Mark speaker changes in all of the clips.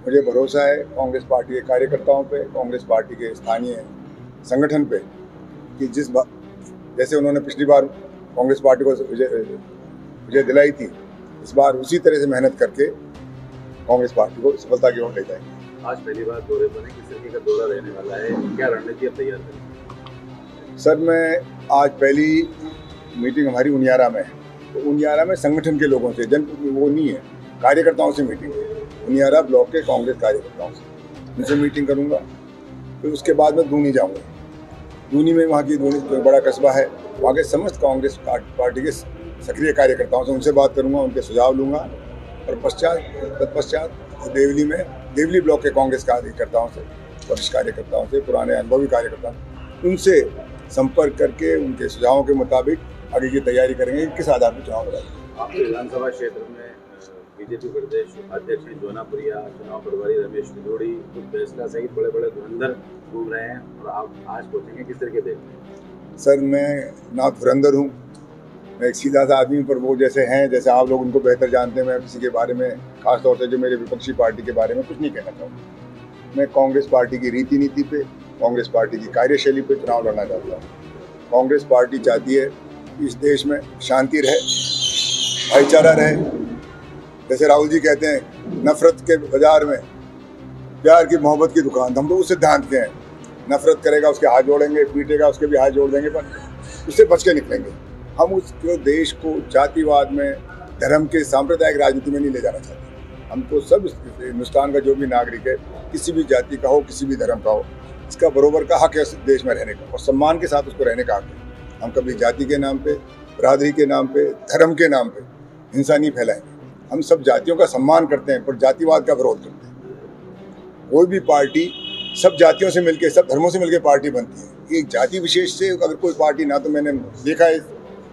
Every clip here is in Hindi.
Speaker 1: मुझे भरोसा है कांग्रेस पार्टी के कार्यकर्ताओं पे, कांग्रेस पार्टी के स्थानीय संगठन पे कि जैसे उन्होंने पिछली बार कांग्रेस पार्टी को विजय दिलाई थी, इस बार उसी तरह से मेहनत करके कांग्रेस पार्टी को सफलता की ओर ले जाएंगे।
Speaker 2: आज पहली बार दौरे पर किस तरीके का दौरा रहने वाला है, क्या रणनीति अब तैयार करें?
Speaker 1: सर, मैं आज पहली मीटिंग हमारी उनियारा में है, तो उनियारा में संगठन के लोगों से, वो नहीं है, कार्यकर्ताओं से मीटिंग है। उनियारा ब्लॉक के कांग्रेस कार्यकर्ताओं से उनसे मीटिंग करूंगा। फिर उसके बाद मैं दूनी जाऊंगा। दूनी में, वहाँ की दूनी तो बड़ा कस्बा है, वहाँ के समस्त कांग्रेस पार्टी के सक्रिय कार्यकर्ताओं से उनसे बात करूंगा, उनके सुझाव लूंगा और तत्पश्चात देवली ब्लॉक के कांग्रेस कार्यकर्ताओं से, वरिष्ठ कार्यकर्ताओं से, पुराने अनुभवी कार्यकर्ताओं, उनसे संपर्क करके उनके सुझावों के मुताबिक आगे की तैयारी करेंगे कि किस आधार पर चुनाव लड़ेंगे।
Speaker 2: आपके विधानसभा क्षेत्र में बीजेपी प्रदेश अध्यक्ष जोनापुरिया, चुनाव प्रभारी रमेश बिलोड़ी, कुछ फैसला सहित बड़े बड़े धुरंधर घूम रहे हैं और आप आज पहुंचेंगे, किस तरीके देखते हैं?
Speaker 1: सर, मैं ना धुरंधर हूँ, मैं एक सीधा सा आदमी, पर वो जैसे हैं, जैसे आप लोग उनको बेहतर जानते हैं, मैं किसी के बारे में, खासतौर से जो मेरे विपक्षी पार्टी के बारे में कुछ नहीं कहना चाहूँगा। मैं कांग्रेस पार्टी की रीति नीति पे, कांग्रेस पार्टी की कार्यशैली पे चुनाव लड़ना चाहता हूँ। कांग्रेस पार्टी चाहती है कि इस देश में शांति रहे, भाईचारा रहे। जैसे राहुल जी कहते हैं, नफरत के बाजार में प्यार की मोहब्बत की दुकान, हम तो उस सिद्धांत के हैं। नफरत करेगा उसके हाथ जोड़ेंगे, पीटेगा उसके भी हाथ जोड़ देंगे, पर उससे बच के निकलेंगे। हम उसको, देश को जातिवाद में, धर्म के सांप्रदायिक राजनीति में नहीं ले जाना चाहते। हमको सब हिंदुस्तान का जो भी नागरिक है, किसी भी जाति का हो, किसी भी धर्म का हो, इसका बरोबर का हक है इस देश में रहने का और सम्मान के साथ उसको रहने का हक है। हम कभी जाति के नाम पे, बरादरी के नाम पे, धर्म के नाम पे हिंसा नहीं फैलाएंगे। हम सब जातियों का सम्मान करते हैं, पर जातिवाद का विरोध करते हैं। कोई भी पार्टी सब जातियों से मिलकर, सब धर्मों से मिलकर पार्टी बनती है। एक जाति विशेष से अगर कोई पार्टी, ना तो मैंने देखा है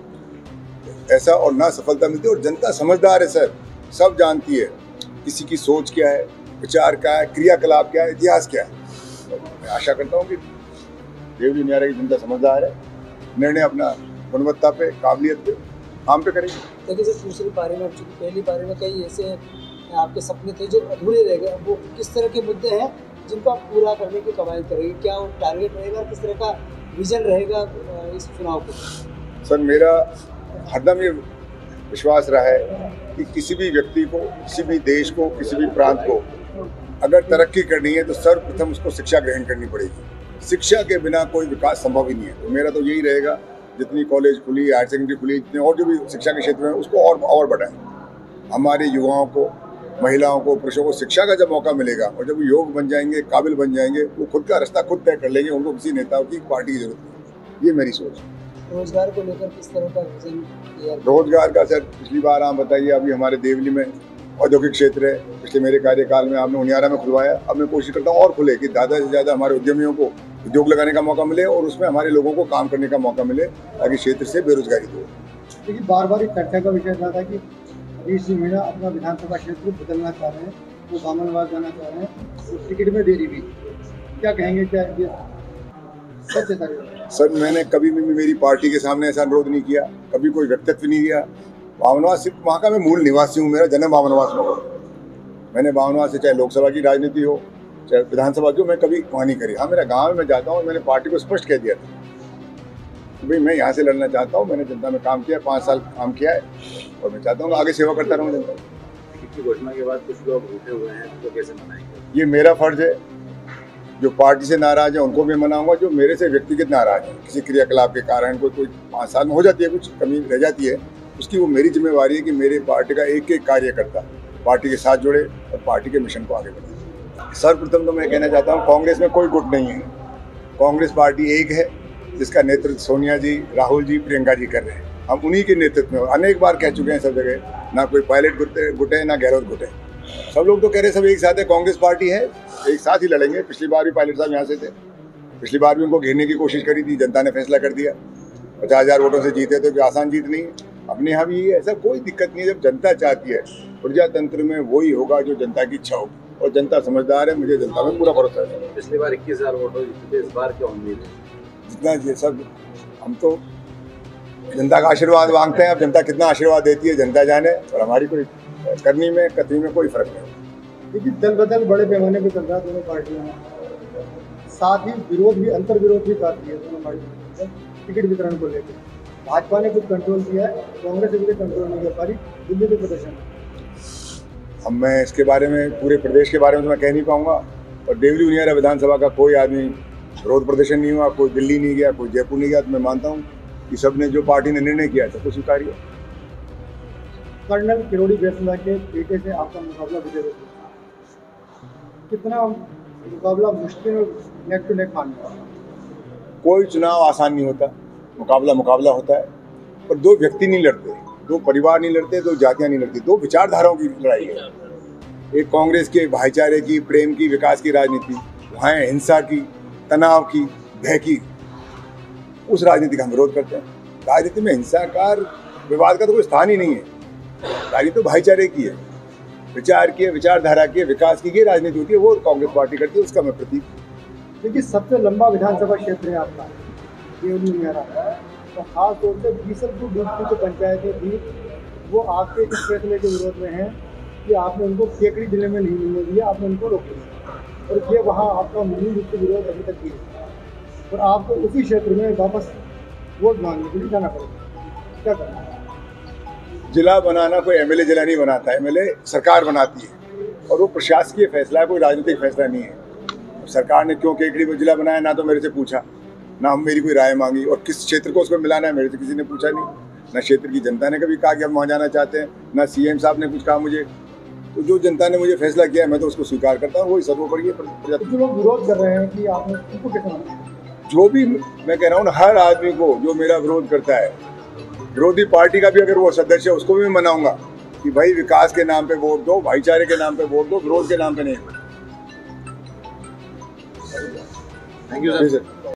Speaker 1: ऐसा, और ना सफलता मिलती है। और जनता समझदार है सर, सब जानती है किसी की सोच क्या है, विचार क्या है, क्रियाकलाप क्या है, इतिहास क्या है। तो मैं आशा करता हूँ कि देवली उनियारा की जनता समझदार है, निर्णय अपना गुणवत्ता पे, काबिलियत पे, काम पे करेगी।
Speaker 3: देखिए सर, दूसरी पारी में, चूँकि पहली पारी में कई ऐसे आपके सपने थे जो अधूरे रह गए, वो किस तरह के मुद्दे हैं जिनको आप पूरा करने की कवायद करेंगे? क्या वो टारगेट रहेगा, किस तरह का विजन रहेगा इस चुनाव को?
Speaker 1: सर, मेरा हरदम ये विश्वास रहा है कि किसी भी व्यक्ति को, किसी भी देश को, किसी भी प्रांत को अगर तरक्की करनी है तो सर्वप्रथम उसको शिक्षा ग्रहण करनी पड़ेगी। शिक्षा के बिना कोई विकास संभव ही नहीं है। तो मेरा तो यही रहेगा, जितनी कॉलेज खुली, हायर सेकेंडरी खुली, जितने और जो भी शिक्षा के क्षेत्र में, उसको और बढ़ाएं। हमारे युवाओं को, महिलाओं को, पुरुषों को शिक्षा का जब मौका मिलेगा और जब वो योग्य बन जाएंगे, काबिल बन जाएंगे, वो खुद का रास्ता खुद तय कर लेंगे। उनको किसी नेता की, पार्टी की जरूरत नहीं। ये मेरी सोच है।
Speaker 3: रोजगार को लेकर किस तरह का विजन तैयार?
Speaker 1: रोजगार का सर, पिछली बार आप बताइए, अभी हमारे देवली में औद्योगिक क्षेत्र है, पिछले मेरे कार्यकाल में आपने उनियारा में खुलवाया। अब मैं कोशिश करता हूँ और खुले, कि ज़्यादा से ज़्यादा हमारे उद्यमियों को उद्योग लगाने का मौका मिले और उसमें हमारे लोगों को काम करने का मौका मिले, ताकि क्षेत्र से बेरोजगारी दूर।
Speaker 4: देखिए, बार बार एक चर्चा का विषय रहा था कि हरीश सिंह मीणा अपना विधानसभा क्षेत्र बदलना चाह रहे हैं, वो बामनवास जाना चाह रहे हैं, तो टिकट में देरी भी, क्या कहेंगे? क्या ये सच है?
Speaker 1: सर, मैंने कभी भी मेरी पार्टी के सामने ऐसा अनुरोध नहीं किया, कभी कोई व्यक्तित्व नहीं दिया। बामनवास सिर्फ वहाँ का मैं मूल निवासी हूँ, मेरा जन्म बामनवास में हुआ। मैंने बामनवास से, चाहे लोकसभा की राजनीति हो, चाहे विधानसभा की हो, मैं कभी वहाँ नहीं करी। हाँ, मेरा गाँव में जाता हूँ, मैंने पार्टी को स्पष्ट कह दिया था कि भाई मैं यहाँ से लड़ना चाहता हूँ। मैंने जनता में काम किया, 5 साल काम किया है और मैं चाहता हूँ आगे सेवा करता रहूँ जनता
Speaker 2: की। घोषणा के बाद कुछ लोग रूठे हुए हैं, तो कैसे मनाएंगे?
Speaker 1: ये मेरा फर्ज है। जो पार्टी से नाराज है उनको भी मनाऊंगा, जो मेरे से व्यक्तिगत नाराज है, किसी क्रियाकलाप के कारण कोई 5 साल में हो जाती है, कुछ कमी रह जाती है, उसकी वो मेरी जिम्मेवारी है कि मेरे पार्टी का एक एक कार्यकर्ता पार्टी के साथ जुड़े और पार्टी के मिशन को आगे बढ़ाए। सर्वप्रथम तो मैं कहना चाहता हूँ, कांग्रेस में कोई गुट नहीं है। कांग्रेस पार्टी एक है, जिसका नेतृत्व सोनिया जी, राहुल जी, प्रियंका जी कर रहे हैं। हम उन्हीं के नेतृत्व में अनेक बार कह चुके हैं सब जगह, ना कोई पायलट गुट है, ना गहलोत गुट है। सब लोग तो कह रहे सब एक साथ है, कांग्रेस पार्टी है, एक साथ ही लड़ेंगे। पिछली बार भी पायलट साहब यहाँ से थे, पिछली बार भी उनको घेरने की कोशिश करी थी, जनता ने फैसला कर दिया। 50,000 वोटों से जीते तो आसान जीत नहीं है। अपने यहाँ भी ऐसा कोई दिक्कत नहीं है। जब जनता चाहती है, प्रजातंत्र में वही होगा जो जनता की इच्छा होगी, और जनता समझदार है, मुझे जनता में पूरा भरोसा है।
Speaker 2: पिछली बार 21,000 वोटों जीते, इस बार क्या उम्मीद है?
Speaker 1: जितना ये सब, हम तो जनता का आशीर्वाद मांगते हैं। अब जनता कितना आशीर्वाद देती है जनता जाने, और हमारी कोई करनी में, कतनी में कोई फर्क नहीं।
Speaker 4: देखिए दल बदल बड़े पैमाने पे चल रहा है दोनों पार्टियों में, साथ ही विरोध भी, अंतर विरोध भी काफी है दोनों पार्टियों में टिकट वितरण को लेकर। भाजपा ने कुछ कंट्रोल किया है, कांग्रेस अभी तक कंट्रोल नहीं कर पा रही दिल्ली के प्रदर्शन।
Speaker 1: अब मैं इसके बारे में, पूरे प्रदेश के बारे में तो मैं कह नहीं पाऊंगा, और देवली उनियारा विधानसभा का कोई आदमी विरोध प्रदर्शन नहीं हुआ, कोई दिल्ली नहीं गया, कोई जयपुर नहीं गया। तो मैं मानता हूँ कि सबने जो पार्टी ने निर्णय किया सबको स्वीकार किया।
Speaker 4: कर्नल किरोड़ी बैसला के बेटे से आपका मुकाबला विजय रूप, कितना मुकाबला मुश्किल और नेक टू नेक मानने वाला?
Speaker 1: कोई चुनाव आसान नहीं होता, मुकाबला होता है, पर दो व्यक्ति नहीं लड़ते, दो परिवार नहीं लड़ते, दो जातियां नहीं लड़ती, दो विचारधाराओं की लड़ाई है। एक कांग्रेस के भाईचारे की, प्रेम की, विकास की राजनीति, वहाँ है हिंसा की, तनाव की, भय की। उस राजनीति का हम विरोध करते हैं। राजनीति में हिंसा का, विवाद का तो कोई स्थान ही नहीं है। राजनीति तो भाईचारे की है, विचार की है, विचारधारा की है, विकास की राजनीति होती है, वो कांग्रेस पार्टी करती है, उसका मैं प्रतीक।
Speaker 4: देखिए सबसे लंबा विधानसभा क्षेत्र है आपका देवली उनियारा, तो खास तौर से बीसलपुर डूबती जो पंचायतें थी वो आपके इस फैसले के विरोध में हैं कि आपने उनको केकड़ी जिले में नहीं मिलने दिया, आपने उनको रोक दिया, और ये वहाँ आपका मूल रूप से विरोध अभी तक भी है, और आपको उसी क्षेत्र में वापस वोट मांगने के लिए जाना पड़ेगा। क्या करना है?
Speaker 1: जिला बनाना कोई एमएलए जिला नहीं बनाता है, एमएलए सरकार बनाती है, और वो प्रशासकीय फैसला है, कोई राजनीतिक फैसला नहीं है। सरकार ने क्यों केकड़ी को जिला बनाया, ना तो मेरे से पूछा, ना मेरी कोई राय मांगी, और किस क्षेत्र को उसको मिलाना है मेरे से किसी ने पूछा नहीं। ना क्षेत्र की जनता ने कभी कहा कि हम वहाँ जाना चाहते हैं, ना सीएम साहब ने कुछ कहा मुझे। तो जो जनता ने मुझे फैसला किया है मैं तो उसको स्वीकार करता हूँ, वही सर्वोपरि है।
Speaker 4: जो लोग विरोध कर रहे हैं कि आपने उनको कैसे माना?
Speaker 1: जो भी मैं कह रहा हूँ ना, हर आदमी को जो मेरा विरोध करता है, विरोधी पार्टी का भी अगर वो सदस्य है उसको भी मैं मनाऊंगा कि भाई विकास के नाम पे वोट दो, भाईचारे के नाम पे वोट दो, विरोध के नाम पे नहीं।
Speaker 2: Thank you sir.